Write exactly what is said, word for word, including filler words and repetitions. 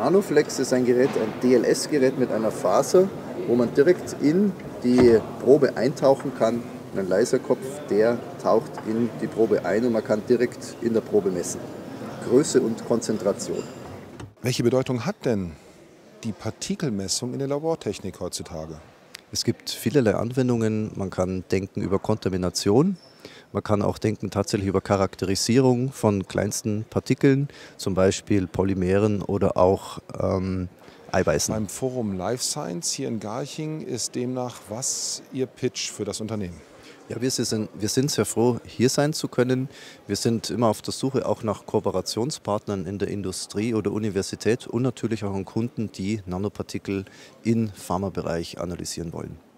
Nanoflex ist ein Gerät, ein D L S-Gerät mit einer Faser, wo man direkt in die Probe eintauchen kann. Ein Laserkopf, der taucht in die Probe ein und man kann direkt in der Probe messen. Größe und Konzentration. Welche Bedeutung hat denn die Partikelmessung in der Labortechnik heutzutage? Es gibt vielerlei Anwendungen. Man kann denken über Kontamination. Man kann auch denken tatsächlich über Charakterisierung von kleinsten Partikeln, zum Beispiel Polymeren oder auch ähm, Eiweißen. Beim Forum Life Science hier in Garching ist demnach was Ihr Pitch für das Unternehmen? Ja, wir sind, wir sind sehr froh, hier sein zu können. Wir sind immer auf der Suche auch nach Kooperationspartnern in der Industrie oder Universität und natürlich auch an Kunden, die Nanopartikel im Pharmabereich analysieren wollen.